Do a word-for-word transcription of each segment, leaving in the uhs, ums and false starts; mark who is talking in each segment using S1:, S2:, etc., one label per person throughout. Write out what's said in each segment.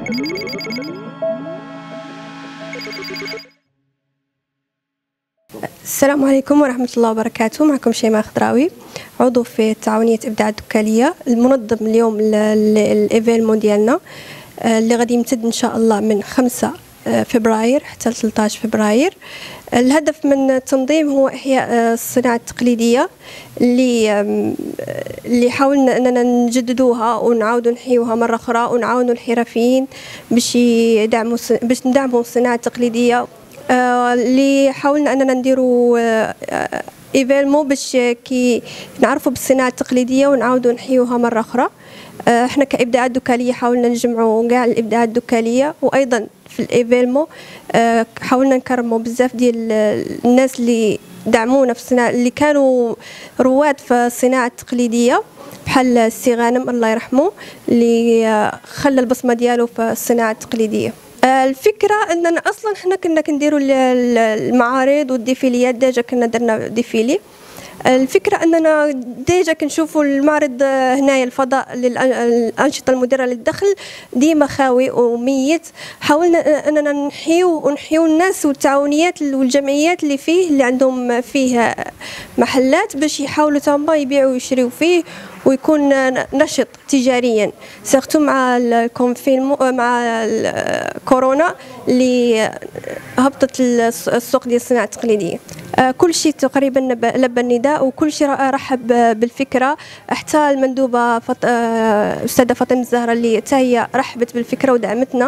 S1: السلام عليكم ورحمة الله وبركاته. معكم شيماء خضراوي، عضو في تعاونية إبداع الدكالية، المنظم اليوم للإيفيلمون ديالنا اللي غادي يمتد إن شاء الله من خمسة فبراير حتى ثلاثة عشر فبراير. الهدف من التنظيم هو إحياء الصناعة التقليدية اللي اللي حاولنا أننا نجددوها ونعاودوا نحيوها مرة أخرى، ونعاونوا الحرفيين باش يدعموا باش ندعموا الصناعة التقليدية. اللي حاولنا أننا نديروا إيفيلمون باش كي نعرفوا بالصناعة التقليدية ونعاودوا نحيوها مرة أخرى. احنا كإبداعات دكالية حاولنا نجمعوا كاع الإبداعات الدكالية، وأيضا في الإيفيلمون حاولنا نكرموا بزاف ديال الناس اللي دعمونا في الصناعة، اللي كانوا رواد في الصناعة التقليدية، بحال السي غانم الله يرحمه اللي خلى البصمة ديالو في الصناعة التقليدية. الفكرة أننا أصلا حنا كنا كنديروا المعارض والديفيليات، ديجا كنا درنا ديفيلي. الفكرة أننا ديجا كنشوفوا المعرض هنايا الفضاء للأنشطة المدرة للدخل ديما خاوي وميت. حاولنا أننا نحيو ونحيو الناس والتعاونيات والجمعيات اللي فيه، اللي عندهم فيه محلات، باش يحاولوا تما يبيعوا ويشريوا فيه ويكون نشط تجاريا، سيرتو مع الكونفينمون مع الكورونا اللي هبطت السوق ديال الصناعه التقليديه. كل شيء تقريبا لبى النداء، وكل شيء رحب بالفكره، حتى المندوبه فط... استاذه فاطمه الزهراء اللي حتى هي رحبت بالفكره ودعمتنا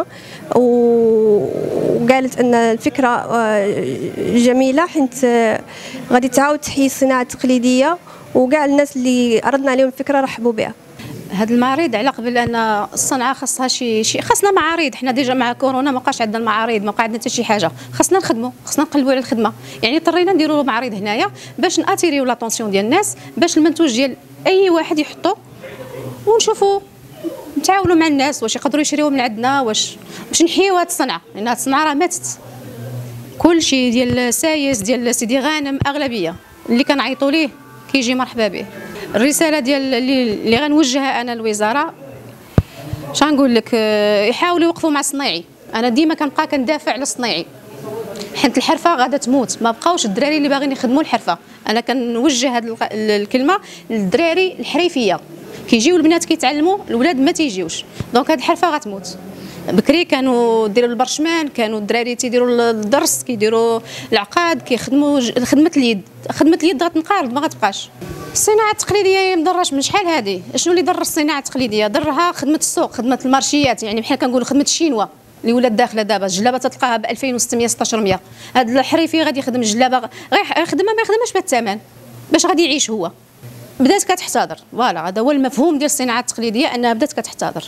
S1: وقالت ان الفكره جميله، حيت غادي تعاود تحيي الصناعه التقليديه، وكاع الناس اللي عرضنا عليهم الفكره رحبوا بها.
S2: هذا المعارض على قبل ان الصنعه خاصها شي شي خاصنا معارض. حنا ديجا مع كورونا ما بقاش عندنا المعارض، ما بقى عندنا حتى شي حاجه، خاصنا نخدموا، خاصنا نقلبوا على الخدمه. يعني اضطرينا نديروا معارض هنايا باش ناتيريو لاتونسيون ديال الناس، باش المنتوج ديال اي واحد يحطوا ونشوفوا نتعاونوا مع الناس واش يقدروا يشريوه من عندنا، واش باش نحيوا هذه الصنعه، لان هذه الصنعه راه ماتت. كل شيء ديال السايس ديال سيدي غانم اغلبيه اللي كنعيطوا ليه كيجي مرحبا به. الرساله ديال اللي غنوجهها انا للوزاره، شنقول لك، يحاولوا يوقفوا مع الصنايعي. انا ديما كنبقى كندافع على الصنايعي، حيت الحرفه غادا تموت، ما بقاوش الدراري اللي باغيين يخدموا الحرفه. انا كنوجه هذه الكلمه للدراري الحريفيه، كيجيو البنات كيتعلموا، الولاد ما تيجيوش، دونك هذه الحرفه غتموت. بكري كانوا ديروا البرشمان، كانوا الدراري تيديروا الدرس، كيديروا العقاد، كيخدموا خدمه اليد. خدمه اليد غتنقرض، ما غتبقاش. الصناعه التقليديه مضرش من شحال هذه. شنو اللي ضر الصناعه التقليديه؟ ضرها خدمه السوق، خدمه المارشيات. يعني بحال كنقولوا خدمه الشينوا اللي ولات داخله دابا. الجلابه تلقاها ب ألفين وستمية ستة عشر مية. هذا الحريفي غادي يخدم الجلابه، غير يخدمها ما يخدمهاش بالثمن، باش غادي يعيش هو؟ بدات كتحتضر. فوالا هذا هو المفهوم ديال الصناعه التقليديه، انها بدات كتحتضر.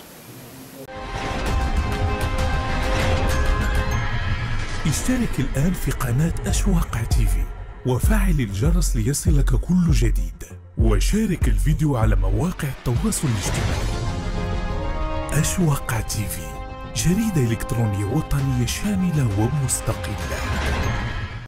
S3: اشترك الآن في قناة أشواق تيفي وفعل الجرس ليصلك كل جديد، وشارك الفيديو على مواقع التواصل الاجتماعي. أشواق تيفي، جريدة إلكترونية وطنية شاملة ومستقلة.